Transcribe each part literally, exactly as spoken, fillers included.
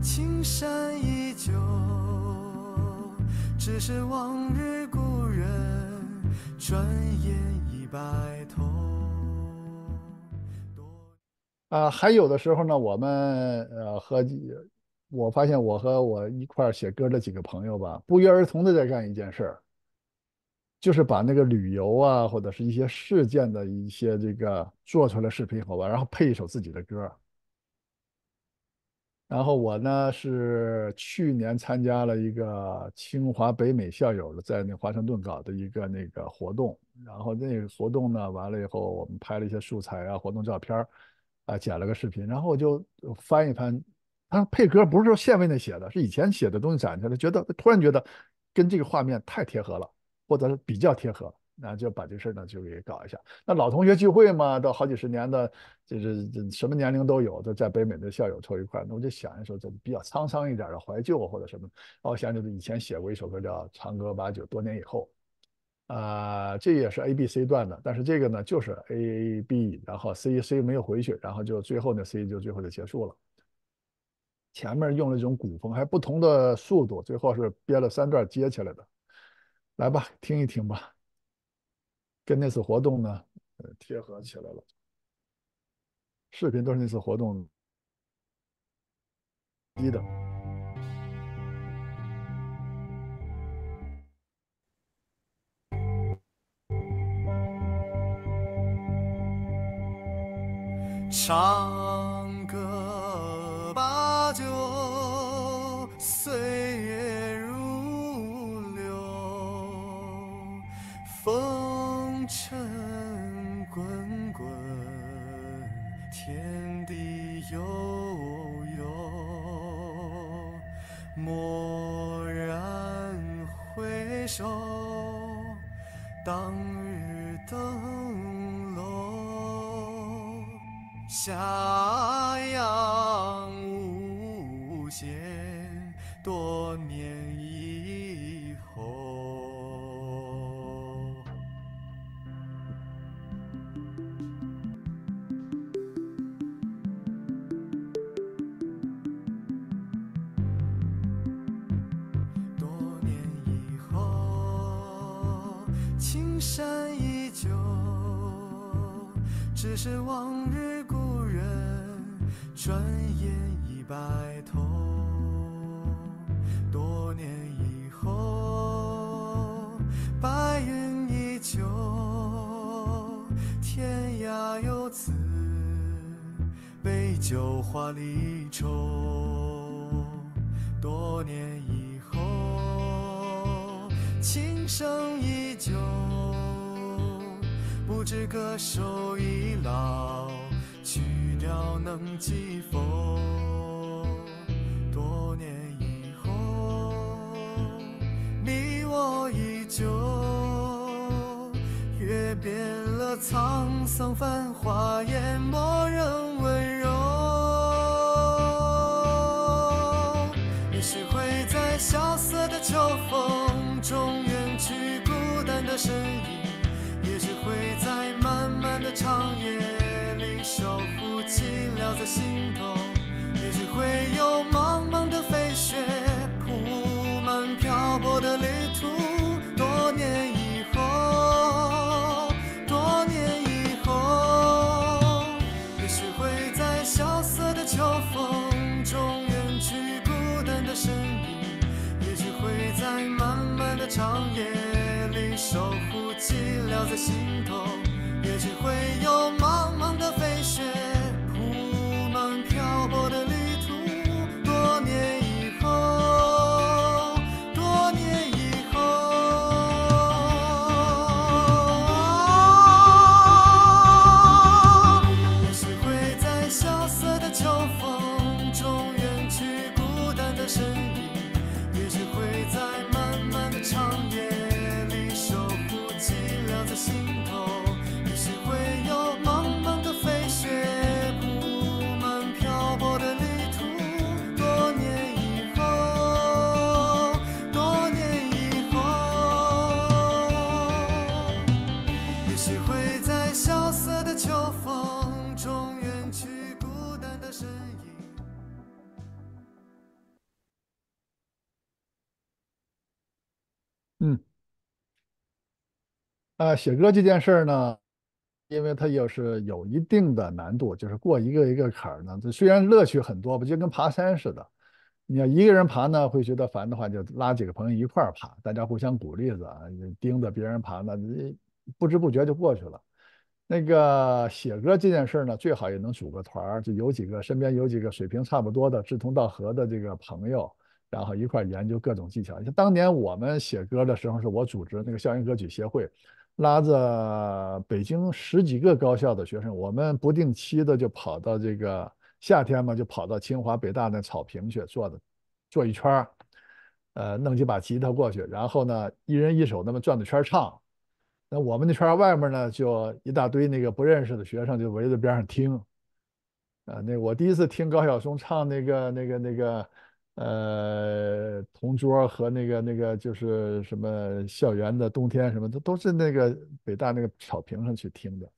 青山依旧，只是往日故人，转眼已白头。 啊，还有的时候呢，我们呃和几我发现我和我一块儿写歌的几个朋友吧，不约而同的在干一件事儿，就是把那个旅游啊或者是一些事件的一些这个做出来视频好吧，然后配一首自己的歌。然后我呢是去年参加了一个清华北美校友的在那华盛顿搞的一个那个活动，然后那个活动呢完了以后，我们拍了一些素材啊、活动照片儿啊，剪了个视频，然后我就翻一翻，他配歌不是说现为那写的，是以前写的东西攒下来，觉得突然觉得跟这个画面太贴合了，或者是比较贴合，那就把这事儿呢就给搞一下。那老同学聚会嘛，都好几十年的，就是这什么年龄都有，都在北美的校友凑一块那我就想一首这比较沧桑一点的怀旧或者什么。我想就是以前写过一首歌叫《长歌把酒》，多年以后，啊、呃这也是 A B C 段的，但是这个呢就是 A B，然后 C C 没有回去，然后就最后呢 C 就最后就结束了。前面用了这种古风，还不同的速度，最后是编了三段接起来的。来吧，听一听吧，跟那次活动呢，呃，贴合起来了。视频都是那次活动低的。 唱歌把酒，岁月如流，风尘滚滚，天地悠悠。蓦然回首，当日灯笼。下阳无限，多年以后。多年以后，青山依旧，只是往日故人，转眼已白头。多年以后，白云依旧，天涯游子，杯酒话离愁。多年以后，琴声依旧，不知歌手已老，曲调能记否？多年以后，你我依旧，阅遍了沧桑繁华，淹没人温柔。也许会在萧瑟的秋风中远去孤单的身影，也许会在漫漫的长夜里守护寂寥在心头，也许会有茫茫的飞雪铺满漂泊的旅途。多年以后，多年以后，也许会在萧瑟的秋风中远去孤单的身影，也许会在漫漫的长夜里守护寂寥在心头，也许会有茫茫的飞雪铺满漂泊的旅途。多年以后，多年以后，也许会在萧瑟的秋风中远去孤单的身影，也许会在漫漫的长夜里守护寂寥在心头，也许会有茫茫的飞雪嗯。啊，写歌这件事儿呢，因为它又是有一定的难度，就是过一个一个坎儿呢。这虽然乐趣很多吧，就跟爬山似的。你要一个人爬呢，会觉得烦的话，就拉几个朋友一块儿爬，大家互相鼓励着啊，你盯着别人爬呢，你不知不觉就过去了。那个写歌这件事儿呢，最好也能组个团儿，就有几个身边有几个水平差不多的、志同道合的这个朋友，然后一块儿研究各种技巧。像当年我们写歌的时候，是我组织那个校园歌曲协会，拉着北京十几个高校的学生，我们不定期的就跑到这个夏天嘛，就跑到清华、北大那草坪去坐的，坐一圈儿，呃，弄几把吉他过去，然后呢，一人一首那么转着圈儿唱。那我们那圈儿外面呢，就一大堆那个不认识的学生就围着边上听。啊，那我第一次听高晓松唱那个那个那个呃同桌和那个那个就是什么校园的冬天什么的，都是那个北大那个草坪上去听的。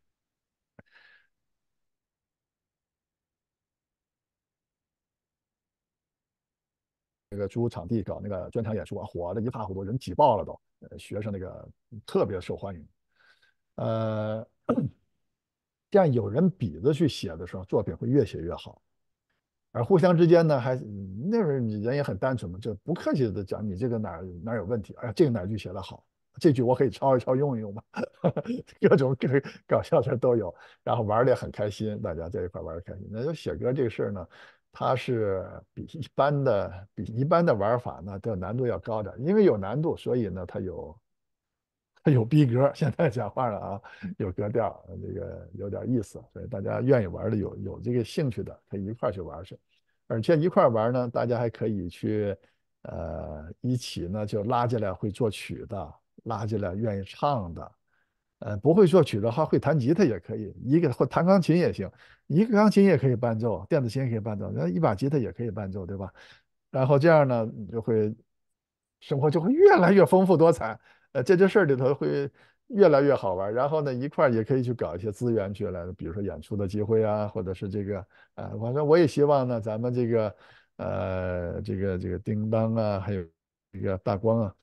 那个租场地搞那个专场演出啊，火的一塌糊涂，人挤爆了都，呃学生那个特别受欢迎。呃，这样有人比着去写的时候，作品会越写越好。而互相之间呢，还那时候人也很单纯嘛，就不客气的讲你这个哪儿哪儿有问题，哎呀，这个哪句写得好，这句我可以抄一抄用一用嘛，各种各搞笑事都有，然后玩的也很开心，大家在一块玩的开心。那就写歌这个事儿呢，它是比一般的比一般的玩法呢的难度要高点，因为有难度，所以呢它有它有逼格，现在讲话了啊，有格调，这个有点意思，所以大家愿意玩的有有这个兴趣的，可以一块去玩去。而且一块玩呢，大家还可以去呃一起呢就拉进来会作曲的，拉进来愿意唱的，呃不会作曲的话会弹吉他也可以，一个或弹钢琴也行，一个钢琴也可以伴奏，电子琴也可以伴奏，那一把吉他也可以伴奏，对吧？然后这样呢，你就会生活就会越来越丰富多彩。呃，这件事儿里头会越来越好玩。然后呢，一块儿也可以去搞一些资源去了，比如说演出的机会啊，或者是这个，呃，反正我也希望呢，咱们这个，呃，这个这个叮当啊，还有这个大光啊，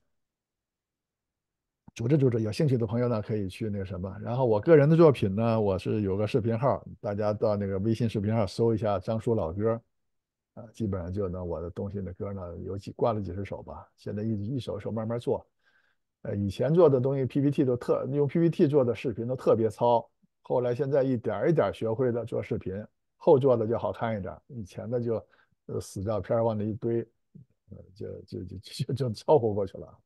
组织组织，有兴趣的朋友呢，可以去那个什么。然后我个人的作品呢，我是有个视频号，大家到那个微信视频号搜一下张叔老歌，啊，基本上就能我的东西的歌呢有几挂了几十首吧，现在一一首一首慢慢做。呃，以前做的东西 P P T 都特用 P P T 做的视频都特别糙，后来现在一点一点学会了做视频，后做的就好看一点，以前的就呃死照片往那一堆，呃就就就就就凑合过去了。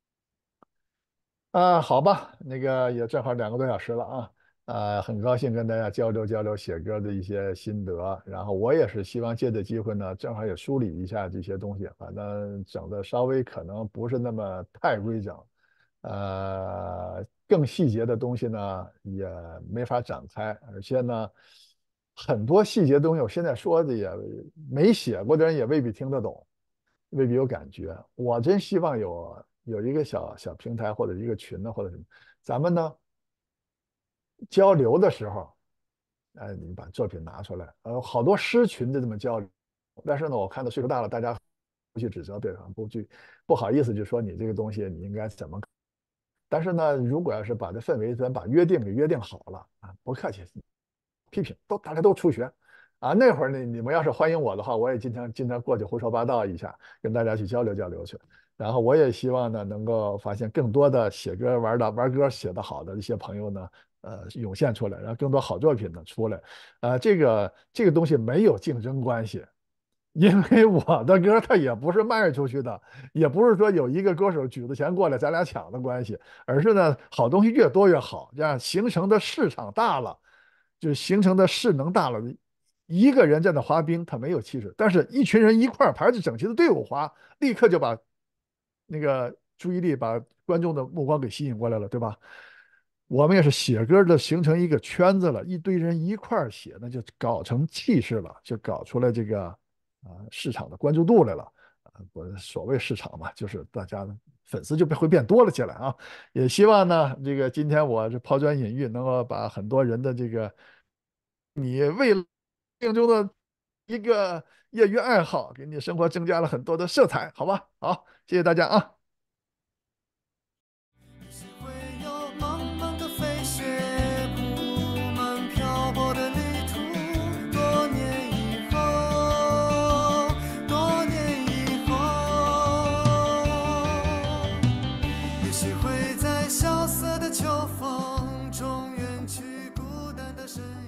啊，好吧，那个也正好两个多小时了啊，啊，很高兴跟大家交流交流写歌的一些心得，然后我也是希望借这机会呢，正好也梳理一下这些东西，反正整的稍微可能不是那么太规整，呃，更细节的东西呢也没法展开，而且呢，很多细节东西我现在说的也没写过的人也未必听得懂。未必有感觉。我真希望有有一个小小平台或者一个群呢，或者什么，咱们呢交流的时候，哎，你把作品拿出来，呃，好多诗群的这么交流，但是呢，我看到岁数大了，大家不去指责对方，不去不好意思就说你这个东西你应该怎么。但是呢，如果要是把这氛围，咱把约定给约定好了啊，不客气，批评都大家都出学啊。那会儿呢，你们要是欢迎我的话，我也经常经常过去胡说八道一下，跟大家去交流交流去。然后我也希望呢，能够发现更多的写歌玩的玩歌写得好的一些朋友呢，呃，涌现出来，然后更多好作品呢出来。呃，这个这个东西没有竞争关系，因为我的歌它也不是卖出去的，也不是说有一个歌手举着钱过来咱俩抢的关系，而是呢，好东西越多越好，这样形成的市场大了，就形成的势能大了。一个人在那滑冰，他没有气势，但是一群人一块排着整齐的队伍滑，立刻就把那个注意力、把观众的目光给吸引过来了，对吧？我们也是写歌的，形成一个圈子了，一堆人一块写，那就搞成气势了，就搞出来这个啊、呃市场的关注度来了。啊，我所谓市场嘛，就是大家粉丝就会变多了起来啊。也希望呢，这个今天我这抛砖引玉，能够把很多人的这个你为了命中的一个业余爱好，给你生活增加了很多的色彩，好吧？好，谢谢大家啊。 会在萧瑟的秋风中远去孤单的身影。